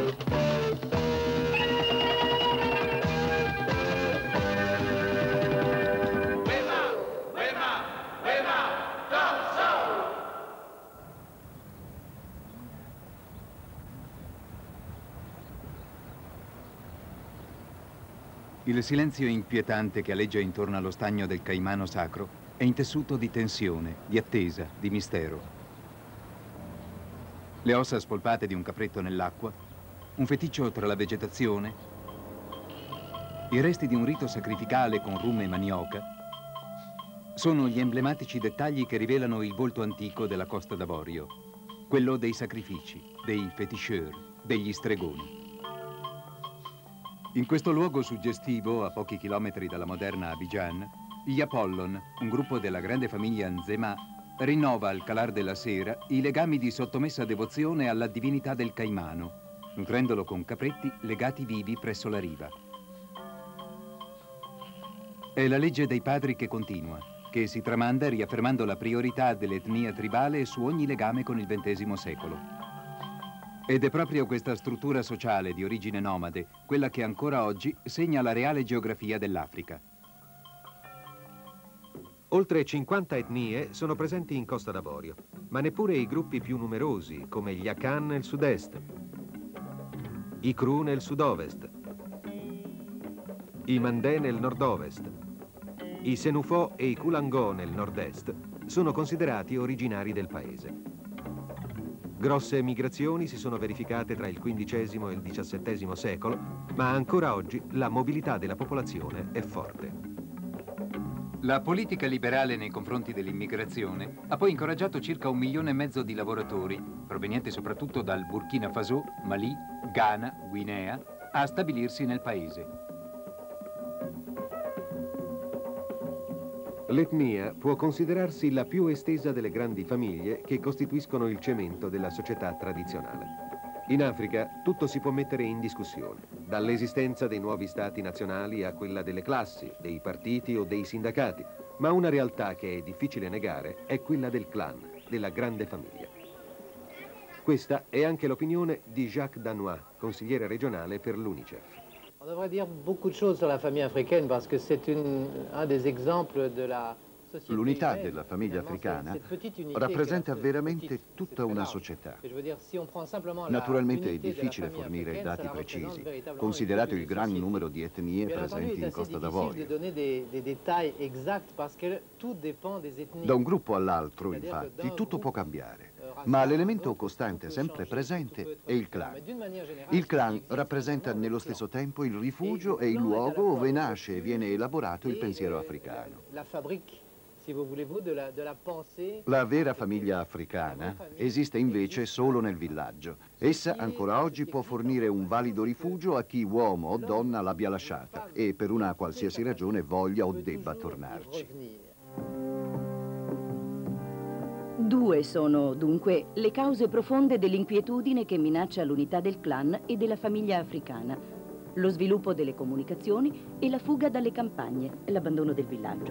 Il silenzio inquietante che aleggia intorno allo stagno del Caimano sacro è intessuto di tensione, di attesa, di mistero. Le ossa spolpate di un capretto nell'acqua, un feticcio tra la vegetazione, i resti di un rito sacrificale con rum e manioca, sono gli emblematici dettagli che rivelano il volto antico della Costa d'Avorio, quello dei sacrifici, dei féticheurs, degli stregoni. In questo luogo suggestivo, a pochi chilometri dalla moderna Abidjan, gli Apollon, un gruppo della grande famiglia Nzema, rinnova al calar della sera i legami di sottomessa devozione alla divinità del Caimano, nutrendolo con capretti legati vivi presso la riva. È la legge dei padri che continua, che si tramanda riaffermando la priorità dell'etnia tribale su ogni legame con il XX secolo. Ed è proprio questa struttura sociale di origine nomade quella che ancora oggi segna la reale geografia dell'Africa. Oltre 50 etnie sono presenti in Costa d'Avorio, ma neppure i gruppi più numerosi, come gli Akan nel sud-est, i Kru nel sud-ovest, i Mandé nel nord-ovest, i Senufo e i Kulango nel nord-est, sono considerati originari del paese. Grosse migrazioni si sono verificate tra il XV e il XVII secolo, ma ancora oggi la mobilità della popolazione è forte. La politica liberale nei confronti dell'immigrazione ha poi incoraggiato circa 1,5 milioni di lavoratori, provenienti soprattutto dal Burkina Faso, Mali, Ghana, Guinea, a stabilirsi nel paese. L'etnia può considerarsi la più estesa delle grandi famiglie che costituiscono il cemento della società tradizionale. In Africa tutto si può mettere in discussione, dall'esistenza dei nuovi stati nazionali a quella delle classi, dei partiti o dei sindacati, ma una realtà che è difficile negare è quella del clan, della grande famiglia. Questa è anche l'opinione di Jacques Danois, consigliere regionale per l'UNICEF. On devrait dire beaucoup de choses sur la famille africaine parce que c'est un des exemples de la société. L'unità della famiglia africana rappresenta veramente tutta una società. Naturalmente è difficile fornire dati precisi, considerato il gran numero di etnie presenti in Costa d'Avorio. Da un gruppo all'altro, infatti, tutto può cambiare. Ma l'elemento costante, sempre presente, è il clan. Il clan rappresenta nello stesso tempo il rifugio e il luogo dove nasce e viene elaborato il pensiero africano. La vera famiglia africana esiste invece solo nel villaggio. Essa ancora oggi può fornire un valido rifugio a chi, uomo o donna, l'abbia lasciata e per una qualsiasi ragione voglia o debba tornarci. Due sono, dunque, le cause profonde dell'inquietudine che minaccia l'unità del clan e della famiglia africana: lo sviluppo delle comunicazioni e la fuga dalle campagne, l'abbandono del villaggio.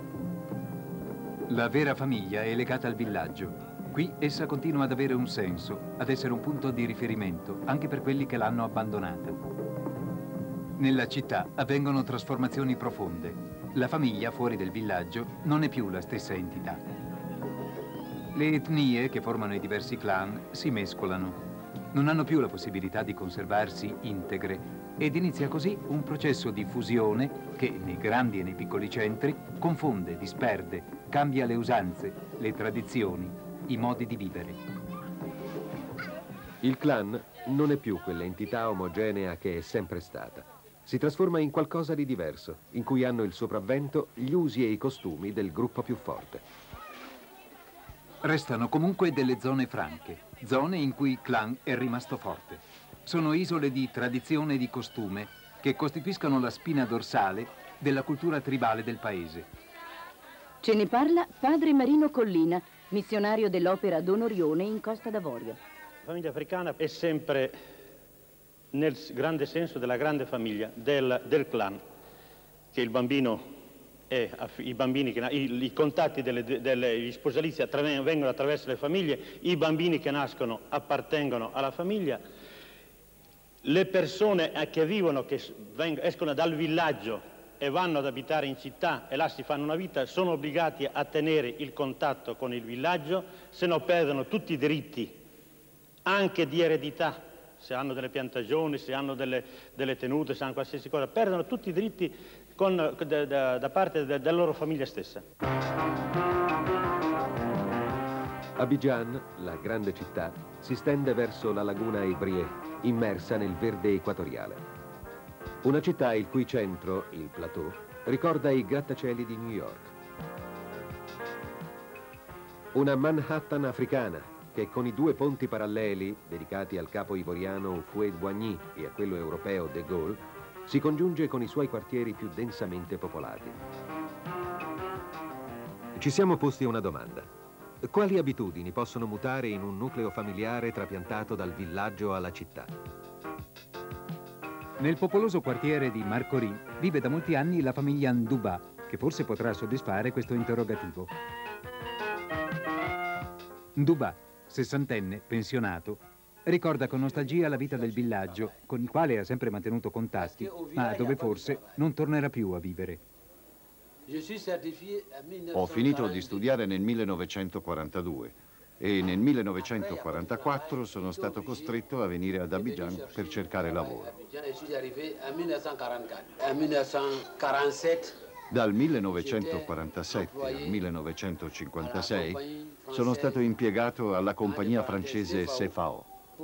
La vera famiglia è legata al villaggio. Qui essa continua ad avere un senso, ad essere un punto di riferimento, anche per quelli che l'hanno abbandonata. Nella città avvengono trasformazioni profonde. La famiglia fuori del villaggio non è più la stessa entità. Le etnie che formano i diversi clan si mescolano, non hanno più la possibilità di conservarsi integre ed inizia così un processo di fusione che nei grandi e nei piccoli centri confonde, disperde, cambia le usanze, le tradizioni, i modi di vivere. Il clan non è più quell'entità omogenea che è sempre stata. Si trasforma in qualcosa di diverso, in cui hanno il sopravvento gli usi e i costumi del gruppo più forte. Restano comunque delle zone franche, zone in cui il clan è rimasto forte. Sono isole di tradizione e di costume che costituiscono la spina dorsale della cultura tribale del paese. Ce ne parla padre Marino Collina, missionario dell'opera Don Orione in Costa d'Avorio. La famiglia africana è sempre nel grande senso della grande famiglia, del clan, che il bambino i contatti degli sposalizi avvengono attraverso le famiglie, i bambini che nascono appartengono alla famiglia le persone che vivono, che escono dal villaggio e vanno ad abitare in città e là si fanno una vita, sono obbligati a tenere il contatto con il villaggio, se no perdono tutti i diritti, anche di eredità, se hanno delle piantagioni, se hanno delle tenute, se hanno qualsiasi cosa, perdono tutti i diritti da parte della loro famiglia stessa. Abidjan, la grande città, si stende verso la laguna Ebrie, immersa nel verde equatoriale. Una città il cui centro, il plateau, ricorda i grattacieli di New York. Una Manhattan africana che con i due ponti paralleli, dedicati al capo ivoriano Houphouët-Boigny e a quello europeo de Gaulle, si congiunge con i suoi quartieri più densamente popolati. Ci siamo posti una domanda. Quali abitudini possono mutare in un nucleo familiare trapiantato dal villaggio alla città? Nel popoloso quartiere di Marcory vive da molti anni la famiglia Ndouba, che forse potrà soddisfare questo interrogativo. Ndouba, sessantenne, pensionato, ricorda con nostalgia la vita del villaggio, con il quale ha sempre mantenuto contatti, ma dove forse non tornerà più a vivere. Ho finito di studiare nel 1942 e nel 1944 sono stato costretto a venire ad Abidjan per cercare lavoro. Dal 1947 al 1956 sono stato impiegato alla compagnia francese CFAO.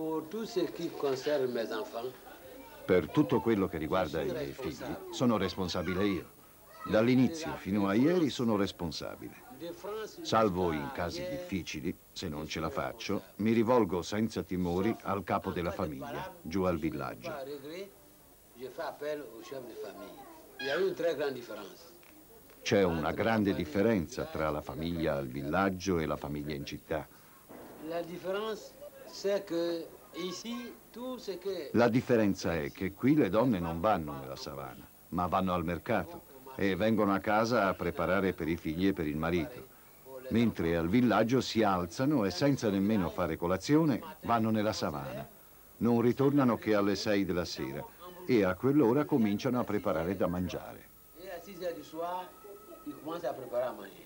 Per tutto quello che riguarda i miei figli sono responsabile io. Dall'inizio fino a ieri sono responsabile. Salvo in casi difficili, se non ce la faccio, mi rivolgo senza timori al capo della famiglia, giù al villaggio. C'è una grande differenza tra la famiglia al villaggio e la famiglia in città. La differenza è che qui le donne non vanno nella savana, ma vanno al mercato e vengono a casa a preparare per i figli e per il marito, mentre al villaggio si alzano e senza nemmeno fare colazione vanno nella savana. Non ritornano che alle 6 della sera e a quell'ora cominciano a preparare da mangiare.